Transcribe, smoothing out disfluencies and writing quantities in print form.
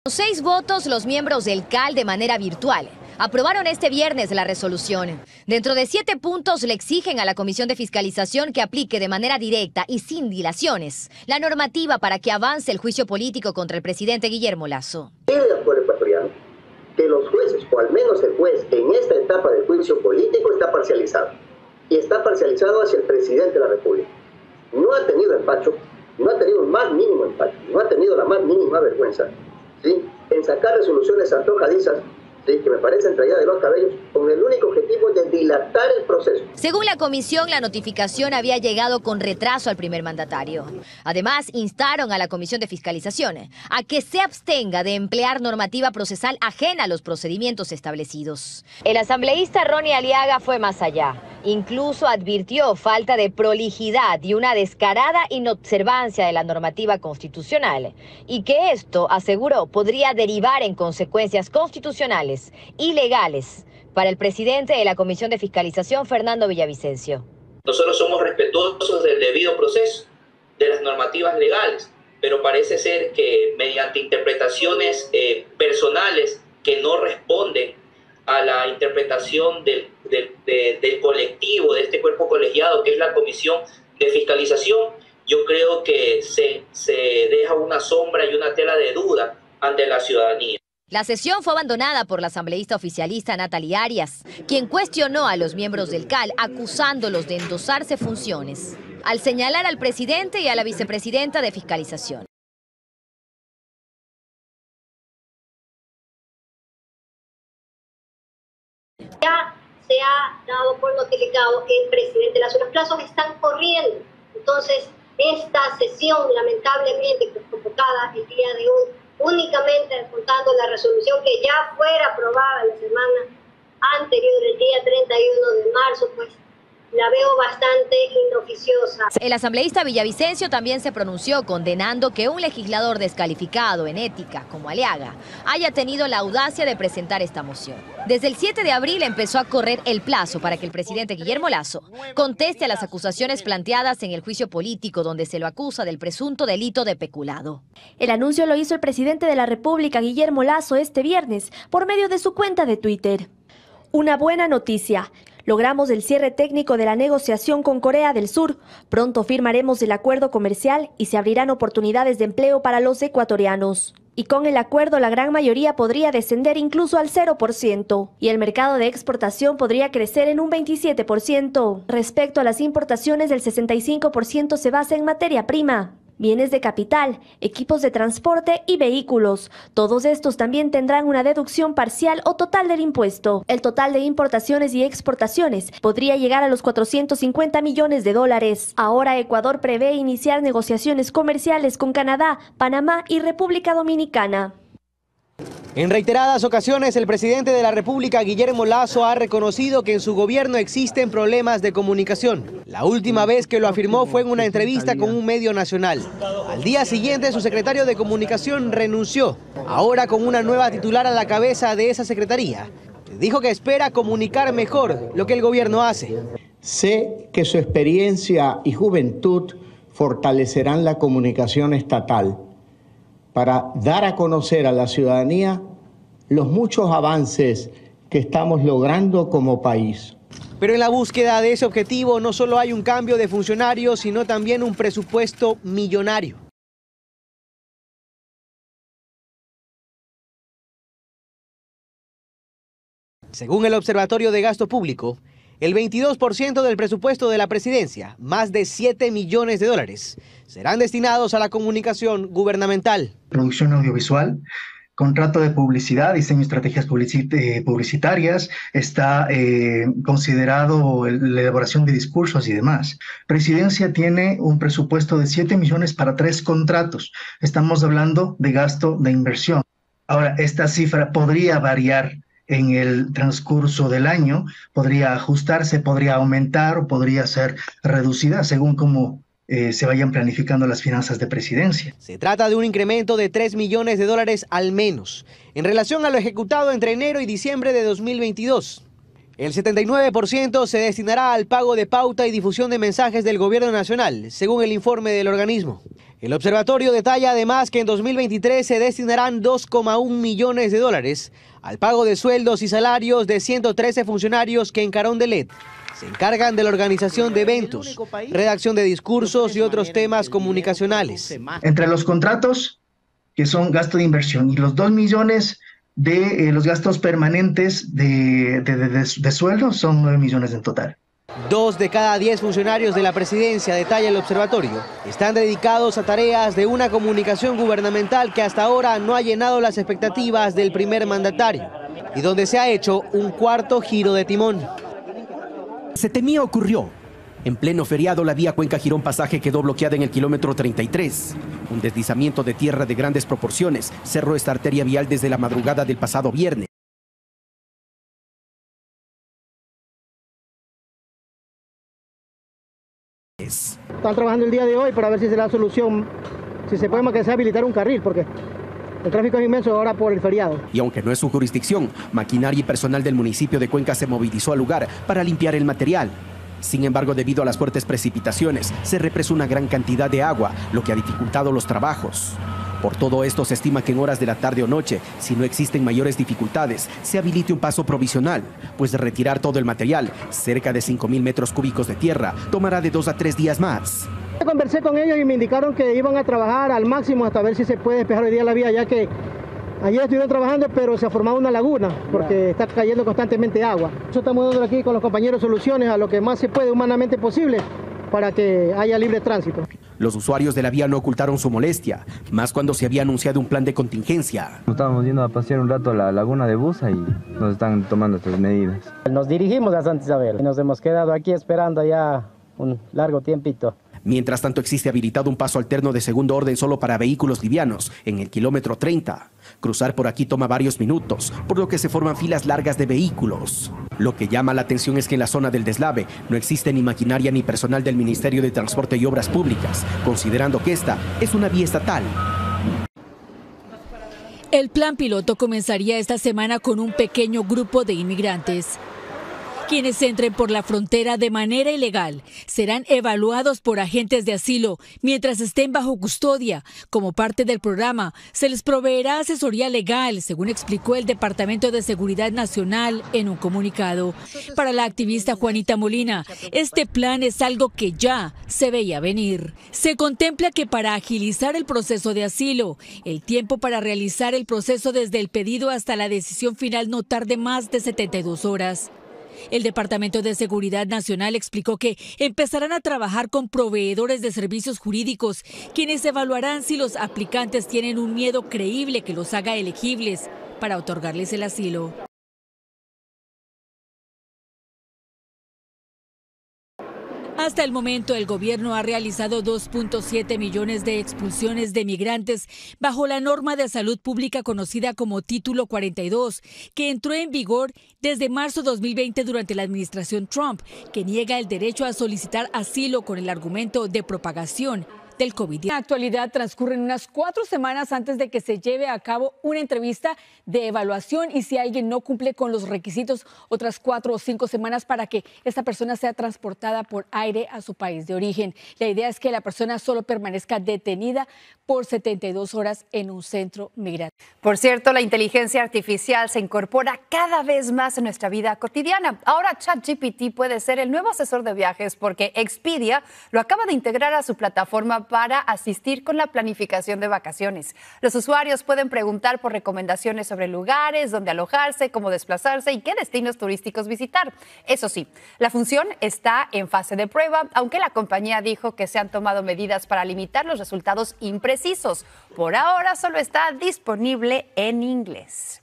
Con 6 votos, los miembros del CAL de manera virtual aprobaron este viernes la resolución. Dentro de 7 puntos le exigen a la Comisión de Fiscalización que aplique de manera directa y sin dilaciones la normativa para que avance el juicio político contra el presidente Guillermo Lasso. El pueblo ecuatoriano, que los jueces, o al menos el juez en esta etapa del juicio político está parcializado. Y está parcializado hacia el presidente de la República. No ha tenido empacho, no ha tenido el más mínimo empacho, no ha tenido la más mínima vergüenza, ¿sí?, en sacar resoluciones antojadizas, ¿sí?, que me parecen traídas de los cabellos, con el único objetivo de dilatar el proceso. Según la comisión, la notificación había llegado con retraso al primer mandatario. Además, instaron a la Comisión de Fiscalización a que se abstenga de emplear normativa procesal ajena a los procedimientos establecidos. El asambleísta Ronnie Aliaga fue más allá. Incluso advirtió falta de prolijidad y una descarada inobservancia de la normativa constitucional, y que esto, aseguró, podría derivar en consecuencias constitucionales y legales para el presidente de la Comisión de Fiscalización, Fernando Villavicencio. Nosotros somos respetuosos del debido proceso, de las normativas legales, pero parece ser que mediante interpretaciones personales que no responden a la interpretación del colectivo, de este cuerpo colegiado que es la Comisión de Fiscalización, yo creo que se deja una sombra y una tela de duda ante la ciudadanía. La sesión fue abandonada por la asambleísta oficialista Natalie Arias, quien cuestionó a los miembros del CAL acusándolos de endosarse funciones, al señalar al presidente y a la vicepresidenta de Fiscalización. Ya se ha dado por notificado que el presidente Lasso, los plazos están corriendo. Entonces, esta sesión, lamentablemente, convocada el día de hoy, únicamente contando la resolución que ya fuera aprobada la semana anterior, el día 31 de marzo, pues la veo bastante inoficiosa. El asambleísta Villavicencio también se pronunció condenando que un legislador descalificado en ética como Aliaga haya tenido la audacia de presentar esta moción. Desde el 7 de abril empezó a correr el plazo para que el presidente Guillermo Lasso conteste a las acusaciones planteadas en el juicio político donde se lo acusa del presunto delito de peculado. El anuncio lo hizo el presidente de la República, Guillermo Lasso, este viernes por medio de su cuenta de Twitter. Una buena noticia. Logramos el cierre técnico de la negociación con Corea del Sur. Pronto firmaremos el acuerdo comercial y se abrirán oportunidades de empleo para los ecuatorianos. Y con el acuerdo la gran mayoría podría descender incluso al 0% y el mercado de exportación podría crecer en un 27%. Respecto a las importaciones, el 65% se basa en materia prima, bienes de capital, equipos de transporte y vehículos. Todos estos también tendrán una deducción parcial o total del impuesto. El total de importaciones y exportaciones podría llegar a los 450 millones de dólares. Ahora Ecuador prevé iniciar negociaciones comerciales con Canadá, Panamá y República Dominicana. En reiteradas ocasiones, el presidente de la República, Guillermo Lasso, ha reconocido que en su gobierno existen problemas de comunicación. La última vez que lo afirmó fue en una entrevista con un medio nacional. Al día siguiente, su secretario de Comunicación renunció. Ahora, con una nueva titular a la cabeza de esa secretaría, dijo que espera comunicar mejor lo que el gobierno hace. Sé que su experiencia y juventud fortalecerán la comunicación estatal para dar a conocer a la ciudadanía los muchos avances que estamos logrando como país. Pero en la búsqueda de ese objetivo no solo hay un cambio de funcionarios, sino también un presupuesto millonario. Según el Observatorio de Gasto Público, el 22% del presupuesto de la presidencia, más de 7 millones de dólares, serán destinados a la comunicación gubernamental. Producción audiovisual, contrato de publicidad, diseño de estrategias publicitarias, está considerado la elaboración de discursos y demás. Presidencia tiene un presupuesto de 7 millones para 3 contratos. Estamos hablando de gasto de inversión. Ahora, esta cifra podría variar en el transcurso del año, podría ajustarse, podría aumentar o podría ser reducida según cómo se vayan planificando las finanzas de presidencia. Se trata de un incremento de 3 millones de dólares al menos, en relación a lo ejecutado entre enero y diciembre de 2022. El 79% se destinará al pago de pauta y difusión de mensajes del gobierno nacional, según el informe del organismo. El observatorio detalla además que en 2023 se destinarán 2,1 millones de dólares al pago de sueldos y salarios de 113 funcionarios que en Carondelet se encargan de la organización de eventos, redacción de discursos y otros temas comunicacionales. Entre los contratos, que son gasto de inversión, y los 2 millones de los gastos permanentes de sueldo, son 9 millones en total. 2 de cada 10 funcionarios de la presidencia, detalla el observatorio, están dedicados a tareas de una comunicación gubernamental que hasta ahora no ha llenado las expectativas del primer mandatario y donde se ha hecho un cuarto giro de timón. Se temía ocurrió. En pleno feriado, la vía Cuenca-Girón Pasaje quedó bloqueada en el kilómetro 33. Un deslizamiento de tierra de grandes proporciones cerró esta arteria vial desde la madrugada del pasado viernes. Están trabajando el día de hoy para ver si se da solución, si se puede más que sea habilitar un carril, porque el tráfico es inmenso ahora por el feriado. Y aunque no es su jurisdicción, maquinaria y personal del municipio de Cuenca se movilizó al lugar para limpiar el material. Sin embargo, debido a las fuertes precipitaciones, se represó una gran cantidad de agua, lo que ha dificultado los trabajos. Por todo esto, se estima que en horas de la tarde o noche, si no existen mayores dificultades, se habilite un paso provisional, pues de retirar todo el material, cerca de 5.000 metros cúbicos de tierra, tomará de 2 a 3 días más. Conversé con ellos y me indicaron que iban a trabajar al máximo hasta ver si se puede despejar hoy día la vía, ya que ayer estuvieron trabajando, pero se ha formado una laguna, porque está cayendo constantemente agua. Nosotros estamos dando aquí con los compañeros soluciones a lo que más se puede humanamente posible para que haya libre tránsito. Los usuarios de la vía no ocultaron su molestia, más cuando se había anunciado un plan de contingencia. Estábamos yendo a pasear un rato a la laguna de Busa y nos están tomando estas medidas. Nos dirigimos a Santa Isabel y nos hemos quedado aquí esperando ya un largo tiempito. Mientras tanto, existe habilitado un paso alterno de segundo orden solo para vehículos livianos, en el kilómetro 30. Cruzar por aquí toma varios minutos, por lo que se forman filas largas de vehículos. Lo que llama la atención es que en la zona del deslave no existe ni maquinaria ni personal del Ministerio de Transporte y Obras Públicas, considerando que esta es una vía estatal. El plan piloto comenzaría esta semana con un pequeño grupo de inmigrantes. Quienes entren por la frontera de manera ilegal serán evaluados por agentes de asilo mientras estén bajo custodia. Como parte del programa, se les proveerá asesoría legal, según explicó el Departamento de Seguridad Nacional en un comunicado. Para la activista Juanita Molina, este plan es algo que ya se veía venir. Se contempla que para agilizar el proceso de asilo, el tiempo para realizar el proceso desde el pedido hasta la decisión final no tarde más de 72 horas. El Departamento de Seguridad Nacional explicó que empezarán a trabajar con proveedores de servicios jurídicos, quienes evaluarán si los aplicantes tienen un miedo creíble que los haga elegibles para otorgarles el asilo. Hasta el momento, el gobierno ha realizado 2.7 millones de expulsiones de migrantes bajo la norma de salud pública conocida como Título 42, que entró en vigor desde marzo de 2020 durante la administración Trump, que niega el derecho a solicitar asilo con el argumento de propagación del COVID. En la actualidad transcurren unas 4 semanas antes de que se lleve a cabo una entrevista de evaluación y si alguien no cumple con los requisitos, otras 4 o 5 semanas para que esta persona sea transportada por aire a su país de origen. La idea es que la persona solo permanezca detenida por 72 horas en un centro migratorio. Por cierto, la inteligencia artificial se incorpora cada vez más en nuestra vida cotidiana. Ahora ChatGPT puede ser el nuevo asesor de viajes porque Expedia lo acaba de integrar a su plataforma para asistir con la planificación de vacaciones. Los usuarios pueden preguntar por recomendaciones sobre lugares, dónde alojarse, cómo desplazarse y qué destinos turísticos visitar. Eso sí, la función está en fase de prueba, aunque la compañía dijo que se han tomado medidas para limitar los resultados imprecisos. Por ahora solo está disponible en inglés.